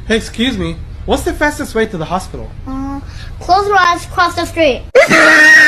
Hey, excuse me. What's the fastest way to the hospital? Close your eyes, cross the street.